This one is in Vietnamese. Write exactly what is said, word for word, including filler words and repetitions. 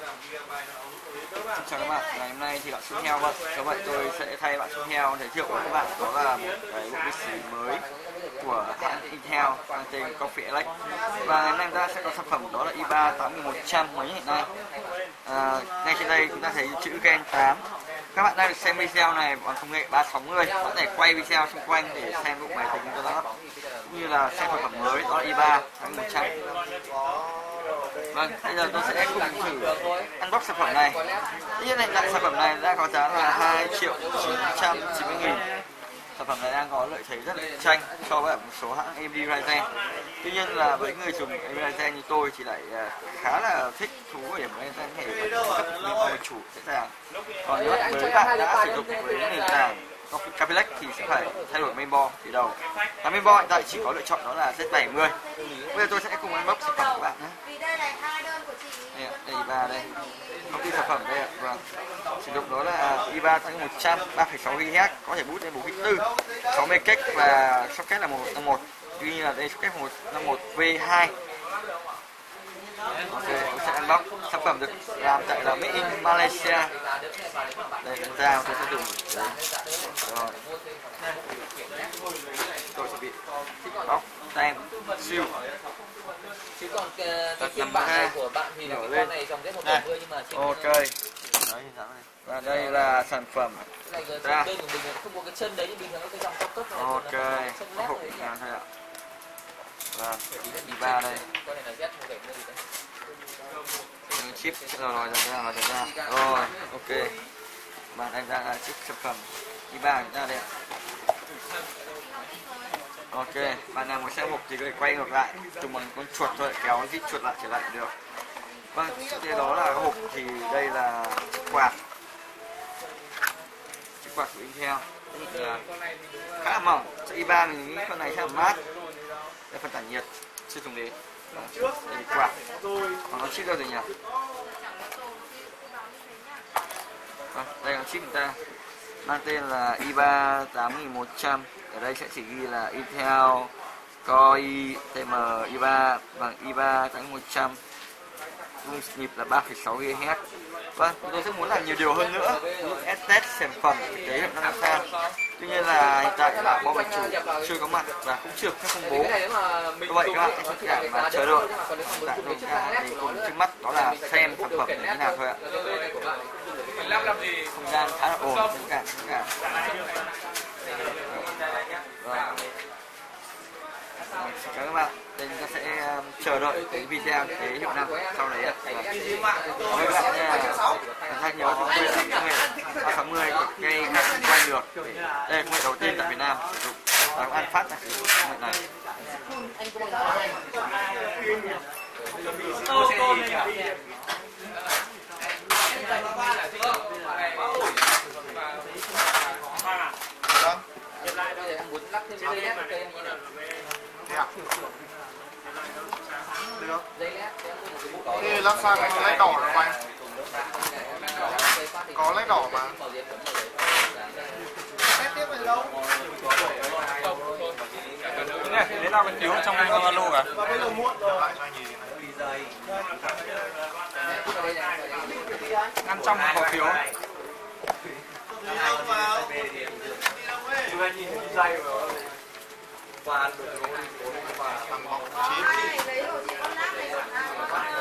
Xin chào các bạn, ngày hôm nay thì bạn Xuân Heo vậy. Cho vậy tôi sẽ thay bạn Xuân Heo giới thiệu với các bạn đó là một cái bộ bê xê mới của hãng Intel mang tên Coffee Alex. Và ngày hôm nay chúng ta sẽ có sản phẩm đó là i ba tám nghìn một trăm mới hiện nay. À, ngay trên đây chúng ta thấy chữ Gen tám. Các bạn đang được xem video này bằng công nghệ ba sáu mươi, có thể quay video xung quanh để xem bộ máy tính cho nó cũng như là xem sản phẩm mới đó là i ba tám nghìn một trăm. Vâng, bây giờ tôi sẽ cùng thử unbox sản phẩm này. Tất nhiên hiện tại sản phẩm này đã có giá là hai triệu chín trăm chín mươi nghìn. Sản phẩm này đang có lợi thế rất là tranh so với một số hãng a em đê Ryzen. Tuy nhiên là với người dùng a em đê Ryzen như tôi thì lại khá là thích thú ở điểm Ryzen có thể cấp những người chủ dễ dàng. Còn nếu với bạn đã sử dụng với nền tảng Coffee Alex thì sẽ phải thay đổi mainboard từ đầu. Và mainboard hiện tại chỉ có lựa chọn đó là Z bảy mươi. Bây giờ tôi sẽ cùng unbox sản phẩm của bạn nhé. Đây, đây i ba đây. Công ty sản phẩm đây ạ. Vâng. Sử dụng đó là i ba tám nghìn một trăm ba phẩy sáu gi ga héc, có thể boot lên bốn phẩy bốn, sáu mươi cách và socket là một năm một. Tuy nhiên là đây socket một năm một V hai. Ok, tôi sẽ unbox. Sản phẩm được làm tại là Made in Malaysia. Đây là dao tôi sẽ dùng. Rồi. Tôi sẽ bị bóc tem siêu. Chứ còn cái phiên bản này của bạn thì là cái con này dòng Z một bảy mươi nhưng mà trên ok. Đấy, và đây là sản phẩm. Cái này cái bên của mình không có cái chân đấy nhưng bình thường cái dòng cao cấp này. Ok. Nó hộp nào thôi ạ. Và i ba đây. Con này là Z một bảy mươi gì đấy. Chip rồi rồi rồi ra rồi ra. Rồi, ok. Bạn anh ra chip sản phẩm i ba chúng ta đây ạ. Ok, bạn nào muốn xem hộp thì có thể quay ngược lại, dùng bằng con chuột thôi, kéo dít chuột lại trở lại được. Vâng, tiếp đó là hộp thì đây là chiếc quạt, chiếc quạt của Intel, là khá là mỏng. i ba mình nghĩ con này khá là mát, đây phần tản nhiệt, chưa dùng đến. Đây là quạt, còn nó chip đâu rồi nhỉ? Vâng, đây là chip người ta, mang tên là i ba tám nghìn một trăm. Ở đây sẽ chỉ ghi là Intel Core i tê em i ba bằng i ba tám nghìn một trăm, dung nhịp là ba phẩy sáu gi ga héc. Vâng, tôi sẽ muốn làm nhiều điều hơn nữa, test sản phẩm thực tế hiệu năng sao. Tuy nhiên là hiện tại là bộ chủ chưa có mặt và cũng chưa có công bố. Do vậy các bạn sẽ phải mà chờ đợi. Tại đây thì cũng trước mắt đó là xem sản phẩm như thế nào thôi ạ. Không gian khá là ổn, tất cả tất cả. Vâng. Xin chào các bạn, đây chúng ta sẽ um, chờ đợi cái video cái hiệu năng sau đấy ạ. Vâng. Với các bạn nha, hãy nhớ chúng tôi là công nghệ ba sáu mươi ngay các quay được. Đây là công nghệ đầu tiên tại Việt Nam sử dụng và cũng An Phát là sử dụng công nghệ này. Muốn lắp thêm dây led cây như này. Được. Dây led Thế lắp sang có led đỏ rồi mày. Có led đỏ mà. Led tiếp ở đâu? Này, thế nào mình thiếu trong cái alo cả? Và bây giờ muộn rồi. Ngăn trong có phiếu. Đi đâu vào? Chưa nhìn dây rồi. Và ăn được nó đi và bằng bóng chín.